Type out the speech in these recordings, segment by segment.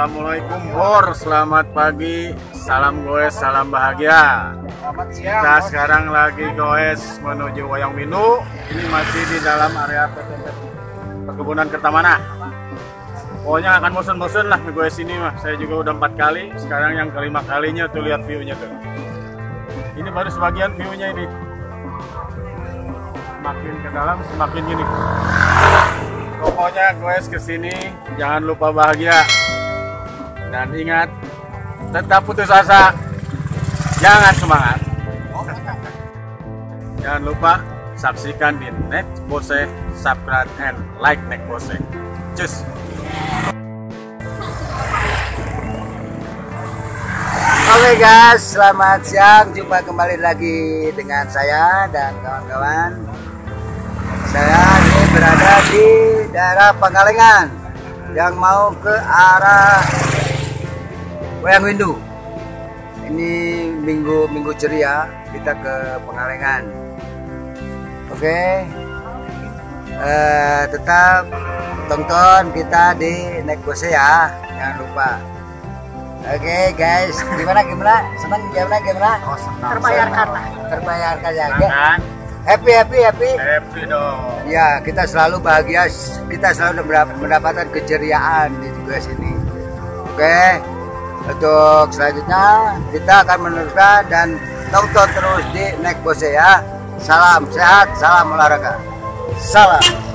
Assalamualaikum Bor, selamat pagi, salam goes, salam bahagia. Selamat siang. Kita sekarang lagi goes menuju Wayang Windu. Ini masih di dalam area perkebunan Kertamana. Pokoknya akan bosan-bosan lah goes ini mah. Saya juga udah 4 kali, sekarang yang kelima kalinya tuh lihat view-nya tuh. Ini baru sebagian view-nya ini. Semakin ke dalam semakin gini. Pokoknya goes kesini jangan lupa bahagia dan ingat tetap putus asa, jangan semangat. Jangan lupa saksikan di Next Bose, subscribe and like Next Bose. Cus. Oke guys, selamat siang. Jumpa kembali lagi dengan saya dan kawan-kawan. Saya ini berada di daerah Pangalengan yang mau ke arah Wayang Windu. Ini minggu ceria, kita ke Pangalengan. Oke, tetap tonton kita di Next Bose ya, jangan lupa. Oke guys, gimana? Senang gimana? Oh, senang. Terbayarkan ya. Kan? Happy dong. Ya, kita selalu bahagia, kita selalu mendapatkan keceriaan di juga sini. Oke, untuk selanjutnya kita akan meneruskan dan tonton terus di Next Bose ya. Salam sehat, salam olahraga, salam.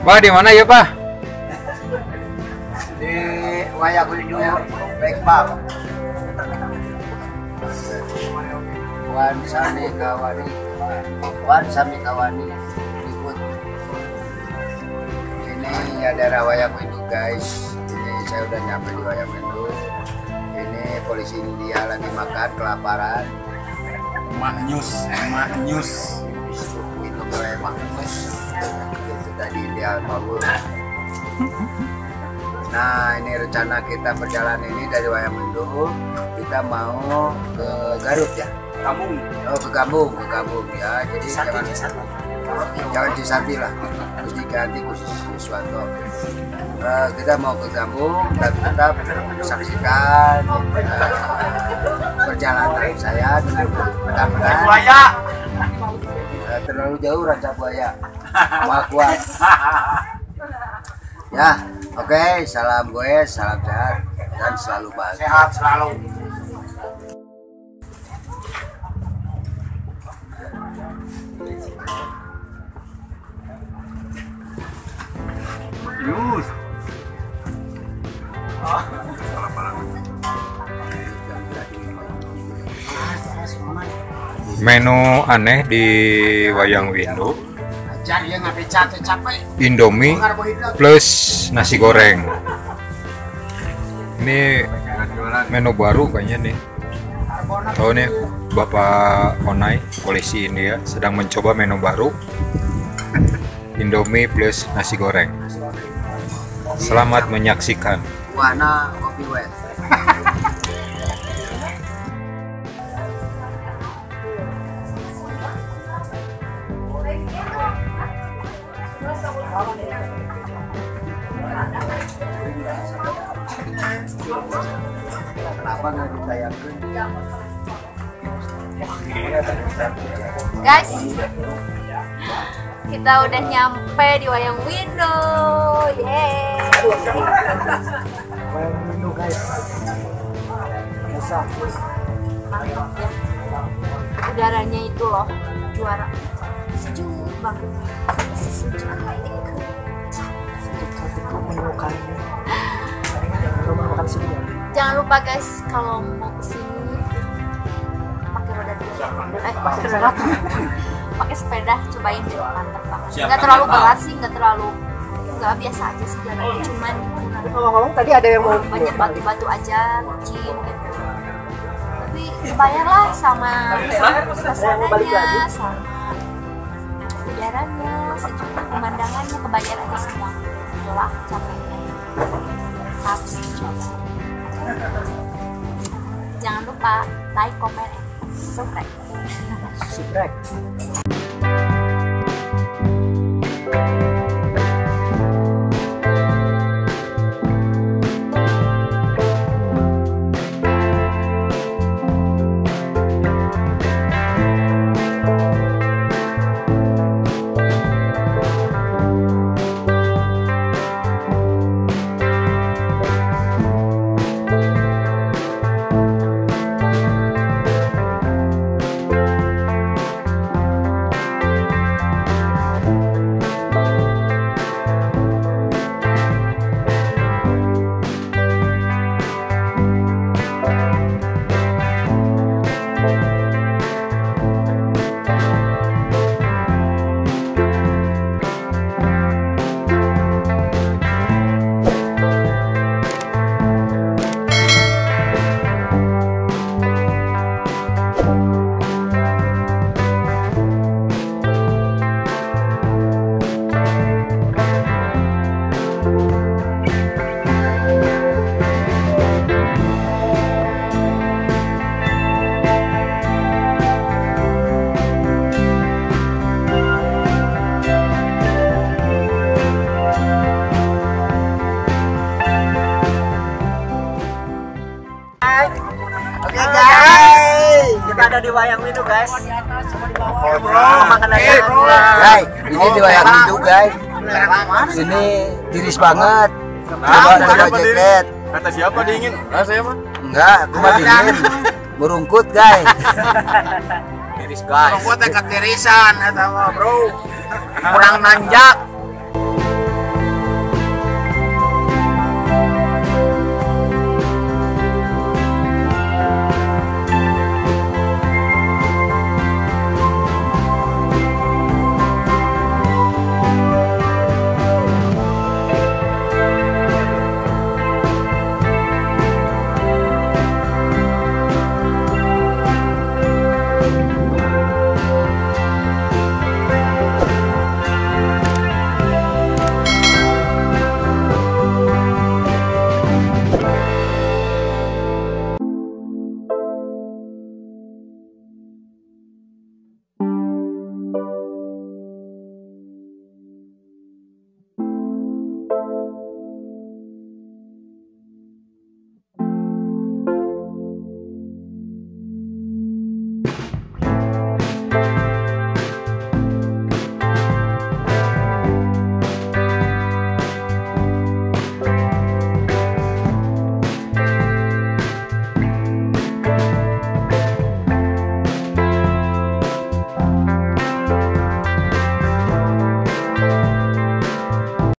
Pak, di mana ya, Pak? Di Wayang Windu Backpack. Wan Sami Kawani ikut. Ini ya daerah Wayang Windu guys. Ini saya udah nyampe di Wayang Windu. Ini polisi India lagi makan kelaparan. Maknyus. Itu gue maknyus. Itu tadi India Mabur. Nah, ini rencana kita perjalanan ini dari Wayang Windu kita mau ke Garut ya. Kampung. Oh, ke Gambung ya. Jadi jangan Cisati lah. Terus diganti khusus Suwanto. Kita mau ke Gambung dan tetap saksikan perjalanan saya dengan mudah-mudahan Buaya. terlalu jauh Ranca Buaya. Wah kuat. Ya, oke, salam gue, salam sehat dan selalu bahagia. Sehat selalu. Yus. Menu aneh di Wayang Windu, Indomie plus nasi goreng. Ini menu baru kayaknya nih. Oh, nih Bapak Onai, polisi India, sedang mencoba menu baru, Indomie plus nasi goreng. Selamat menyaksikan. Warna kopi wet. Kenapa nggak ditayangkan? Guys, kita udah nyampe di Wayang Windu. Yeay. Wayang Windu guys. Bisa. Mantap ya. Udaranya itu loh juara. Sejuk banget. Sejuk Jangan lupa guys, kalau mau kesini pakai roda dua, pakai sepeda, cobain deh, mantap banget. Nggak terlalu berat sih, nggak biasa aja sih jalannya, cuman ngomong-ngomong tadi ada yang mau banyak batu-batu aja, licin gitu. Tapi bayarlah sama suasananya, sama udaranya, sejuknya, pemandangannya, kebayar aja semua. Itulah capeknya. Harus dicoba. Jangan lupa like, comment, and subscribe. Kita ada di Wayang Windu guys. Makan aja. Guys, ini di Wayang Windu guys. Ini tiris banget. Coba ada jaket. Kata siapa dingin? Saya mah. Enggak, aku mah dingin. Merungkut guys. Tiris guys. Merungkut teh ketirisan eta mah, Bro. Kurang nanjak.